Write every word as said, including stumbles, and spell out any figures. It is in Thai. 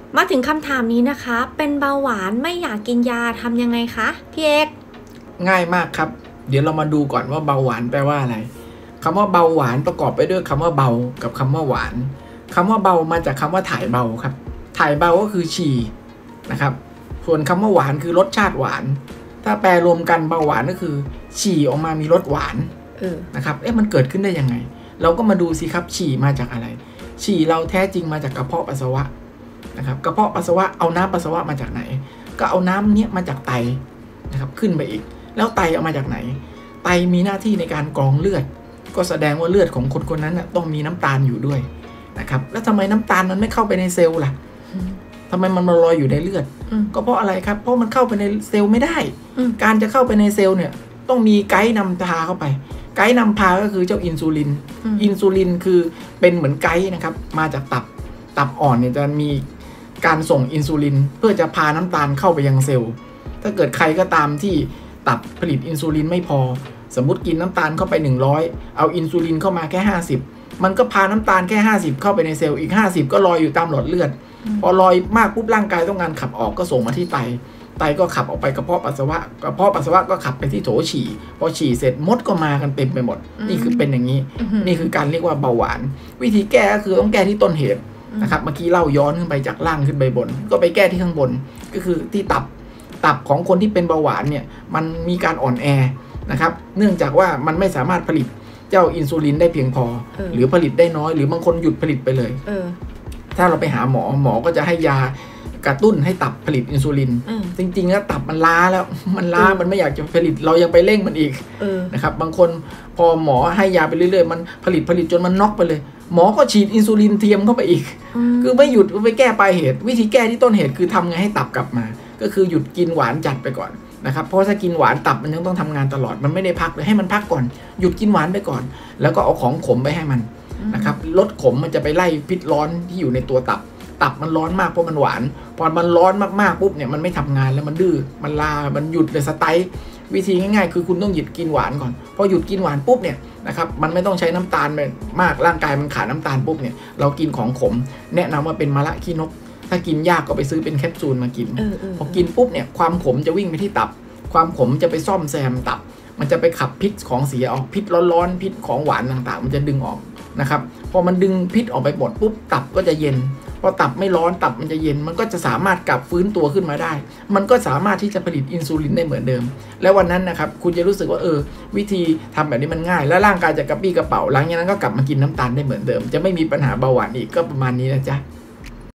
มาถึงคำถามนี้นะคะเป็นเบาหวานไม่อยากกินยาทำยังไงคะพี่เอกง่ายมากครับเดี๋ยวเรามาดูก่อนว่าเบาหวานแปลว่าอะไรคำว่าเบาหวานประกอบไปด้วยคำว่าเบากับคำว่าหวานคำว่าเบามาจากคำว่าถ่ายเบาครับถ่ายเบาก็คือฉี่นะครับส่วนคำว่าหวานคือรสชาติหวานถ้าแปลรวมกันเบาหวานก็คือฉี่ออกมามีรสหวานนะครับเอ๊ะมันเกิดขึ้นได้ยังไงเราก็มาดูสิครับฉี่มาจากอะไรฉี่เราแท้จริงมาจากกระเพาะปัสสาวะนะครับกระเพาะปัสสาวะเอาน้ำปัสสาวะมาจากไหนก็เอาน้ำเนี้ยมาจากไตนะครับขึ้นไปอีกแล้วไตเอามาจากไหนไตมีหน้าที่ในการกรองเลือดก็แสดงว่าเลือดของคนคนนั้นต้องมีน้ำตาลอยู่ด้วยนะครับแล้วทำไมน้ำตาลมันไม่เข้าไปในเซลล์ล่ะทำไมมันมาลอยอยู่ในเลือดก็เพราะอะไรครับเพราะมันเข้าไปในเซลล์ไม่ได้การจะเข้าไปในเซลล์เนี่ยต้องมีไกด์นำพาเข้าไปไกด์นำพาก็คือเจ้าอินซูลินอินซูลินคือเป็นเหมือนไกด์นะครับมาจากตับตับอ่อนเนี่ยจะมีการส่งอินซูลินเพื่อจะพาน้ำตาลเข้าไปยังเซลล์ถ้าเกิดใครก็ตามที่ตับผลิตอินซูลินไม่พอสมมุติกินน้ำตาลเข้าไปหนึ่งร้อยเอาอินซูลินเข้ามาแค่ห้าสิบมันก็พาน้ำตาลแค่ห้าสิบเข้าไปในเซลล์อีกห้าสิบก็ลอยอยู่ตามหลอดเลือดพอลอยมากปุ๊บร่างกายต้องการขับออกก็ส่งมาที่ไตไตก็ขับออกไปกระเพาะปัสสาวะกระเพาะปัสสาวะก็ขับไปที่โถฉี่พอฉี่เสร็จมดก็มากันเต็มไปหมดนี่คือเป็นอย่างนี้นี่คือการเรียกว่าเบาหวานวิธีแก้ก็คือต้องแก้ที่ต้นเหตุนะครับเมื่อกี้เล่าย้อนขึ้นไปจากล่างขึ้นไปบนก็ไปแก้ที่ข้างบนก็คือที่ตับตับของคนที่เป็นเบาหวานเนี่ยมันมีการอ่อนแอนะครับเนื่องจากว่ามันไม่สามารถผลิตเจ้าอินซูลินได้เพียงพอหรือผลิตได้น้อยหรือบางคนหยุดผลิตไปเลยถ้าเราไปหาหมอหมอก็จะให้ยากระตุ้นให้ตับผลิตอินซูลินจริงๆแล้วตับมันล้าแล้วมันล้ามันไม่อยากจะผลิตเรายังไปเร่งมันอีกนะครับบางคนพอหมอให้ยาไปเรื่อยๆมันผลิตผลิตจนมันน็อกไปเลยหมอก็ฉีดอินซูลินเทียมเข้าไปอีกคือไม่หยุดไปแก้ปลายเหตุวิธีแก้ที่ต้นเหตุคือทำไงให้ตับกลับมาก็คือหยุดกินหวานจัดไปก่อนนะครับเพราะถ้ากินหวานตับมันยังต้องทำงานตลอดมันไม่ได้พักเลยให้มันพักก่อนหยุดกินหวานไปก่อนแล้วก็เอาของขมไปให้มันนะครับลดขมมันจะไปไล่พิษร้อนที่อยู่ในตัวตับตับมันร้อนมากเพราะมันหวานพอมันร้อนมากๆปุ๊บเนี่ยมันไม่ทำงานแล้วมันดื้อมันลามันหยุดเลยสไตล์วิธีง่ายๆคือคุณต้องหยุดกินหวานก่อนพอหยุดกินหวานปุ๊บเนี่ยนะครับมันไม่ต้องใช้น้ำตาลมากร่างกายมันขาดน้ำตาลปุ๊บเนี่ยเรากินของขมแนะนำว่าเป็นมะระขี้นกถ้ากินยากก็ไปซื้อเป็นแคปซูลมากินพอกินปุ๊บเนี่ยความขมจะวิ่งไปที่ตับความขมจะไปซ่อมแซมตับมันจะไปขับพิษของเสียออกพิษร้อนๆพิษของหวานต่างๆมันจะดึงออกนะครับพอมันดึงพิษออกไปหมดปุ๊บตับก็จะเย็นพอตับไม่ร้อนตับมันจะเย็นมันก็จะสามารถกลับฟื้นตัวขึ้นมาได้มันก็สามารถที่จะผลิตอินซูลินได้เหมือนเดิมแล้ววันนั้นนะครับคุณจะรู้สึกว่าเออวิธีทำแบบนี้มันง่ายแล้วร่างกายจะกระปี้กระเป๋าหลังจากนั้นก็กลับมากินน้ำตาลได้เหมือนเดิมจะไม่มีปัญหาเบาหวานอีกก็ประมาณนี้นะจ๊ะ